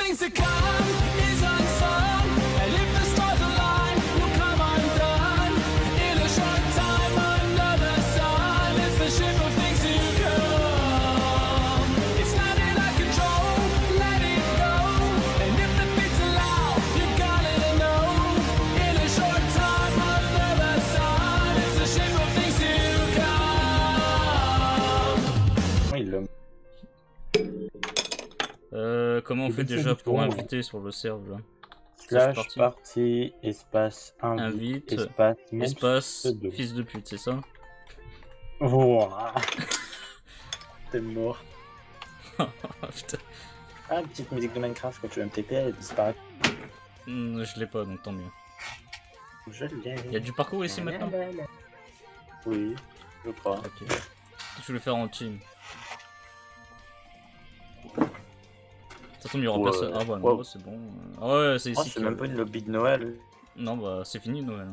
things to come is unsung, and if the stars align, we'll come undone. In a short time under the sun, it's the ship of things to come. It's not in our control, let it go. And if the beats are loud, you gotta know. In a short time under the sun, it's the ship of things to come. Oui, l'homme. Comment on fait déjà pour inviter sur le serve là? Slash party, espace, invite, espace, fils de pute, c'est ça? Wouah. T'es mort. Putain. Ah, petite musique de Minecraft quand tu veux MTP, elle disparaît. Je l'ai pas, donc tant mieux. Je l'ai. Il y a du parcours ici maintenant? Oui, je crois. Ok. Je vais le faire en team. Ça tombe, il y aura personne. Ah bah non, c'est bon. Ah ouais, c'est ici. C'est même pas une lobby de Noël. Non, bah c'est fini Noël.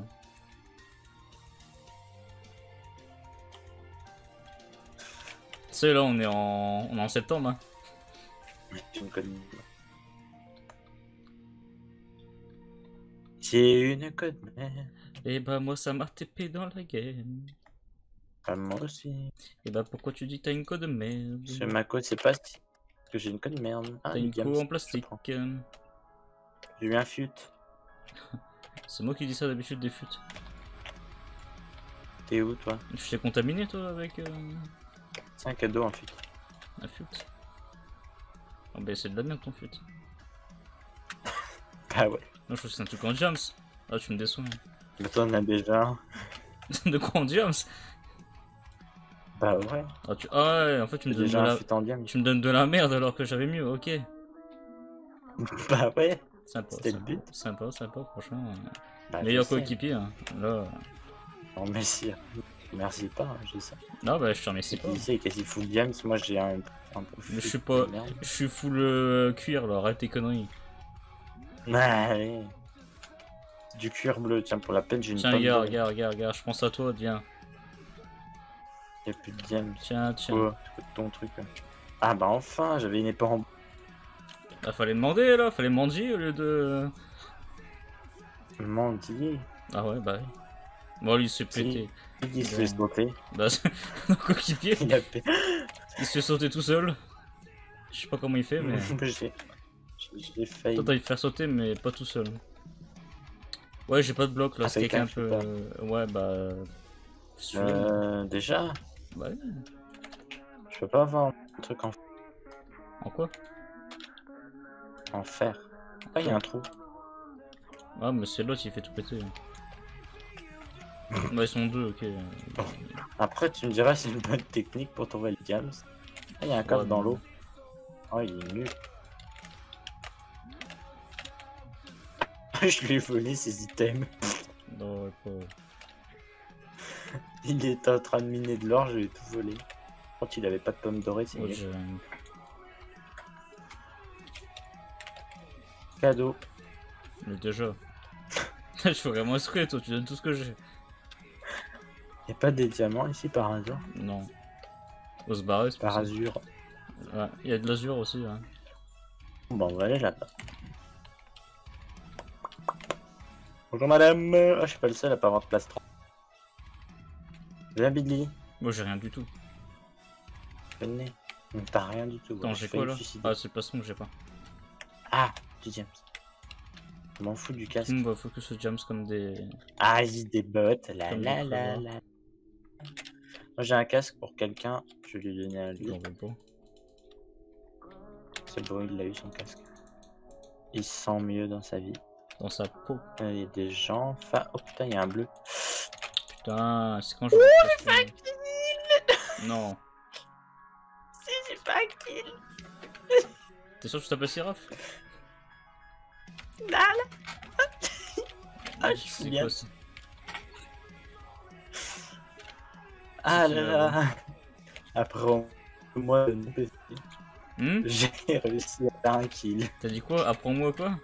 Tu sais, là on est en septembre. Hein. Tu me connais. C'est une code merde. Et bah moi ça m'a TP dans la game. Ah, moi aussi. Et bah pourquoi tu dis que t'as une code de merde? Sur ma code, c'est pas parce que j'ai une code merde. T'as une co en plastique. J'ai eu un fut. C'est moi qui dis ça d'habitude des fut. T'es où toi? Je t'ai contaminé toi avec C'est un cadeau en fut. Un fut. Oh bah c'est de la merde ton fut. Bah ouais. Non je trouve que c'est un truc en jams. Ah tu me déçois. Mais toi on a déjà. De quoi en jams? Bah ouais. Ah, ah ouais, en fait tu me donnes de la... Tu me donnes de la merde alors que j'avais mieux, ok. Bah ouais. Sympa, c'était le but. Sympa, franchement. Bah, meilleur coéquipier, hein. Là. Non merci. Merci pas, hein, je sais. Non bah je te remercie pas. Tu sais quasi full James, moi j'ai un mais je suis pas... Je suis full cuir là, arrête tes conneries. Ouais. Du cuir bleu, tiens pour la peine j'ai une tiens regarde, je pense à toi, viens. Y'a plus de James. Tiens. Oh, ton truc. Ah bah enfin, j'avais une épée en... Ah fallait demander là, fallait mendier au lieu de... Mendier? Ah ouais bah oui. Bon lui il s'est pété. Il se fait sauter. Bah coéquipier. Il se fait sauter tout seul. Je sais pas comment il fait mais... J'ai failli. Toi t'as dû faire sauter mais pas tout seul. Ouais j'ai pas de bloc là, c'est quelqu'un un peu... Ouais bah... Déjà? Bah oui. Je peux pas avoir un truc en... En quoi? En fer. Ah il y a un trou. Ah mais c'est l'autre il fait tout péter. Bah ils sont deux, ok. Oh. Après tu me diras si c'est une bonne technique pour trouver le James. Ah il y a un coffre dans l'eau. Oh il est nul. Je lui ai volé ses items. Non, pas... Il était en train de miner de l'or, je lui ai tout volé. Quand il avait pas de pommes dorées, c'est mieux. Cadeau. Mais déjà. Je fais vraiment exprès, toi, tu donnes tout ce que j'ai. Y'a pas des diamants ici par hasard? Non. Faut se barrer, par azur. Ouais, y'a de l'azur aussi. Hein. Bon, on va aller là-bas. Bonjour madame. Ah, je suis pas le seul à pas avoir de plastron. Viens Billy. Moi j'ai rien du tout. Venez. T'as rien du tout. Attends, j'ai quoi là? Ah, c'est le plastron que j'ai pas. Ah, du James. Je m'en fous du casque. Bah, faut que ce James comme des... Ah, il des bottes. La. Moi j'ai un casque pour quelqu'un. Je vais lui donner à lui. C'est bon, il a eu son casque. Il se sent mieux dans sa vie. Dans sa peau. Il y a des gens. Enfin, oh putain, il y a un bleu. Putain, c'est quand je... j'ai pas kill. Non. Si, j'ai pas kill. T'es sûr que tu t'appelles Siraf? Ah, je suis bien. Ah là là. Après moi, j'ai réussi à faire un kill. T'as dit quoi? Apprends-moi quoi?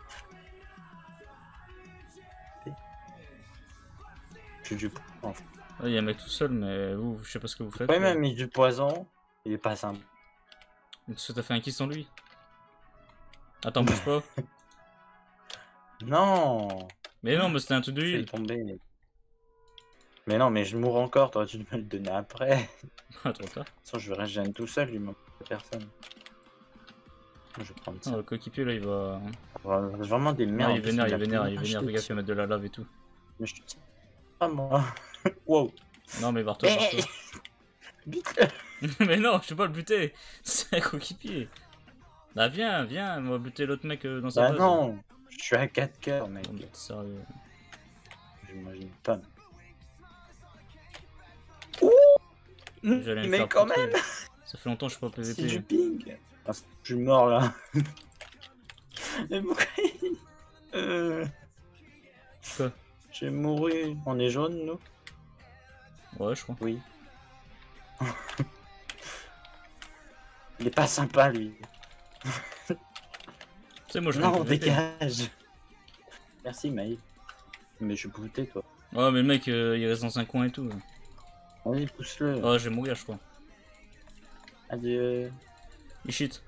Je du poison. Il y a un mec tout seul, mais vous, je sais pas ce que vous faites. Ouais, mais mis du poison, il est pas simple. Donc, t'as fait un kill sans lui? Attends, bouge pas. Non. Mais non, mais c'était un truc de Je vais heal. tomber. Mais non, mais je mourrai encore, t'aurais dû me le donner après. Ah, trop tard. Sinon, je régène tout seul, il manque personne. Je vais prendre ça. Oh, le coéquipier là, il va. Vraiment des Non, merdes. il est vénère, il est vénère, il est Ah, vénère. je Fais gaffe, te il va mettre de la lave et tout. Mais je te tiens pas, moi. Wow. Non, mais barre-toi, barre-toi. Bute-le. Mais non, je peux pas le buter. C'est un coéquipier. Bah, viens, viens, on va buter l'autre mec dans sa Bah base. non. Je suis à 4 cœurs, mec. Oh, mais t'es sérieux. J'imagine pas. J'allais me Mais faire quand poutrer. même. Ça fait longtemps que je suis pas Si je PVP. ping. Ah, je suis mort là. Mais pourquoi Quoi? J'ai mouru. On est jaune, nous? Ouais, je crois. Oui. Il est pas sympa, lui. Tu sais, moi je Non, fais PVP. dégage. Merci, Maï. Mais je suis bouté, toi. Ouais, mais le mec, il reste dans un coin et tout. Vas-y, pousse-le. Oh, je vais mourir, je crois. Adieu. Il shit.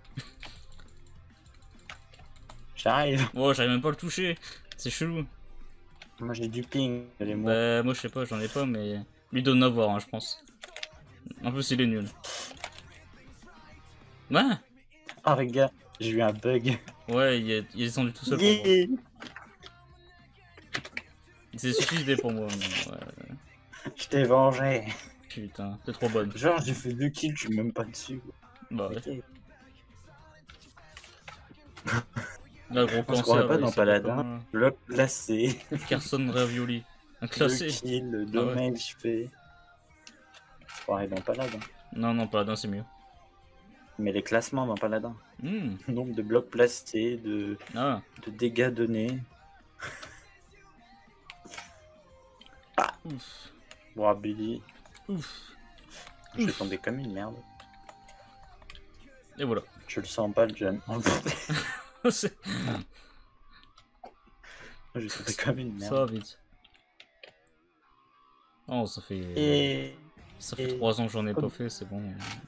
J'arrive. Oh, j'arrive même pas à le toucher. C'est chelou. Moi, j'ai du ping. Elle est morte. Bah, moi je sais pas, j'en ai pas, mais. Lui doit en avoir, hein, je pense. En plus, il est nul. Ouais, Ah, regarde. J'ai eu un bug. ouais, il est descendu tout seul pour moi. Yeah. Il s'est suicidé pour moi. Mais ouais. Je t'ai vengé. Putain, t'es trop bonne. Genre, j'ai fait 2 kills, je suis même pas dessus. Bah ouais. Ok. Là, gros On se cancer. croirait pas là, il dans s'appelle Paladin. comment, Bloc placé. là Carson Ravioli. Un 2 classé. kills, le Ah ouais. damage fait. On se croirait dans Paladin. Non, non, Paladin c'est mieux. Mais les classements dans Paladin. Hmm. Nombre de blocs placés, de Ah, dégâts donnés. ouf. Bon, Billy. Ouf. Je vais tomber comme une merde. Et voilà. Je le sens pas, le jeune. C'est- Je vais tomber comme une Ça merde. va vite. Oh, ça fait. Et. Ça fait 3 ans que j'en ai pas fait, c'est bon.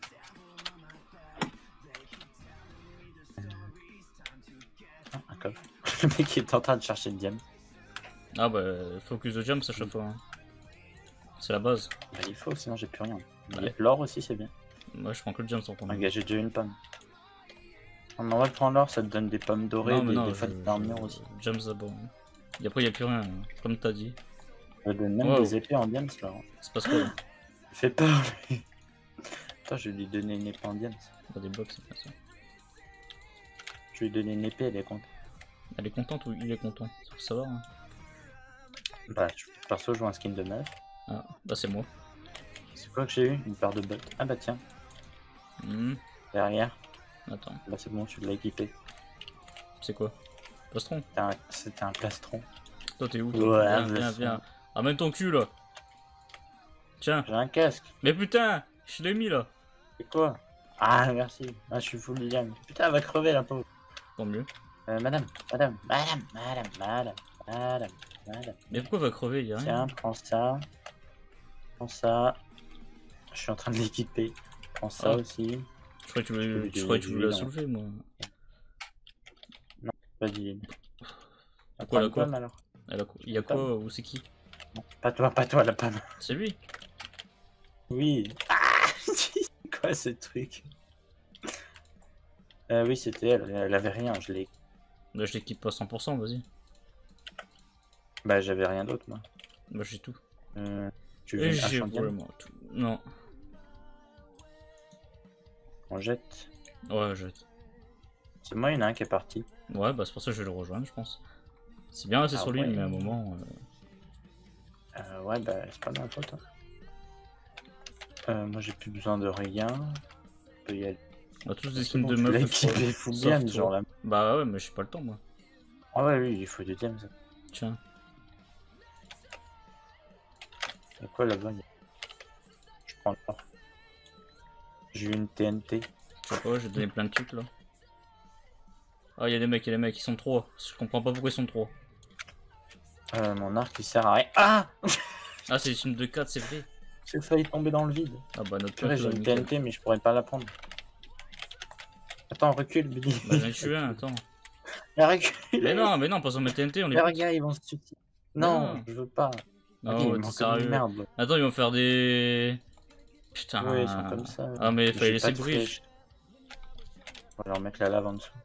Ah, un coffre. Le mec est en train de chercher le diamant. Ah bah, focus de jump à chaque fois. Hein. C'est la base. Bah, il faut, sinon j'ai plus rien. Ouais. L'or aussi, c'est bien. Moi, je prends que le jump sans prendre. Regarde, j'ai déjà une pomme. On en va prendre l'or, ça te donne des pommes dorées, Non, mais des, non, des fois de l'armure aussi. Jump d'abord. Et après, il n'y a plus rien, hein, comme t'as dit. Ça donne même Wow. des épées en diams, là. C'est pas ce quoi, là. Fais peur, lui. Attends, je vais lui donner une épée en diams. Pas des blocs, c'est pas ça. Je vais lui donner une épée, elle est contente. Elle est contente ou il est content? Ça faut savoir. Hein. Bah, perso, je joue un skin de meuf. Ah, bah c'est moi. C'est quoi que j'ai eu? Une paire de bottes. Ah bah tiens, Hmm. derrière. Attends, Bah c'est bon, tu l'as équipé. c'est quoi? Plastron? C'était un plastron. Toi, t'es où? Ouais, Toi viens, plastron. viens, viens. Amène ton cul là. Tiens. J'ai un casque. Mais putain, je l'ai mis là. C'est quoi? Ah merci. Ah, je suis full diam. Putain, elle va crever la pauvre. Tant mieux. Madame. Mais pourquoi il va crever? Y'a rien. Tiens, prends ça. Prends ça. Je suis en train de l'équiper. Prends ça Ah. aussi. Je croyais que tu voulais, Je je croyais que tu voulais la non. soulever, moi. Vas-y. Pourquoi la Prends quoi? une pomme, alors? Il y a quoi? Ou c'est qui? Non, pas toi, la pomme. C'est lui. Oui. Ah c'est quoi ce truc? Oui, c'était elle. Elle avait rien, je l'ai. Là, je l'équipe pas 100%, vas-y. Bah, j'avais rien d'autre, moi. Bah, j'ai tout. Tu veux Et une j'ai hache en diamant? vraiment tout. Non. On jette. Ouais, jette. C'est moi, il y en a un qui est parti. Ouais, bah c'est pour ça que je vais le rejoindre, je pense. C'est bien resté Ah sur lui, ouais. mais à un moment. Ouais, bah, c'est pas ma faute. Moi, j'ai plus besoin de rien. On peut y aller. On a tous des C'est skins bon, de tu meufs. l'as je crois. équipé full Sauf diam, toi. genre là. Bah ouais, mais j'ai pas le temps, moi. Ah ouais, oui, il faut du diam, ça. Tiens. Y'a quoi là-bas? Je prends l'or. J'ai eu une TNT. Je sais pas, j'ai donné plein de trucs là. Ah, y'a des mecs, ils sont 3. Je comprends pas pourquoi ils sont 3. Mon arc il sert à rien. Ah Ah, c'est une team de 4, c'est vrai. j'ai failli tomber dans le vide. Ah bah notre Purée, meuf, j'ai là, une nickel. TNT, mais je pourrais pas la prendre. Attends, recule, Billy. Bah j'en ai tué un, attends. Mais non, pas sur mes TNT, on est. Les regards, ils vont se suicider. Non, Non. je veux pas. Non, Ok, ils ouais, manquent t'es comme une sérieux. merde. Attends, ils vont faire des. Putain. Ouais, ils sont comme ça. Ah, mais il fallait J'ai laisser pas le de bridge. flèche. On va leur mettre la lave en dessous.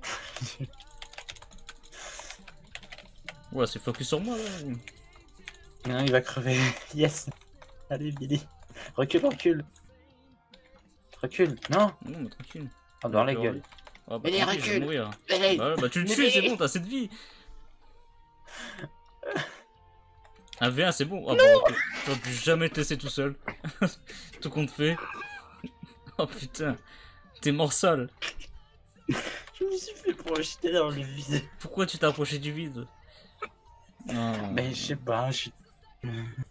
Ouais, c'est focus sur moi là. Non, il va crever. Yes. Allez, Billy. Recule, recule. Recule. Non. Non, mais tranquille. Oh, dans la gueule. Ah, bah, Mais les tranquille, je vais recule. mourir. Billy. Bah, bah tu le Mais tues, Billy. c'est bon, t'as cette vie. Un V1, c'est bon. Oh, bah, ok. J'aurais pu jamais te laisser tout seul. Tout compte fait. Oh putain. T'es mort seul. Je me suis fait projeter dans le vide. Pourquoi tu t'es approché du vide? Non. Mais je sais pas, je suis...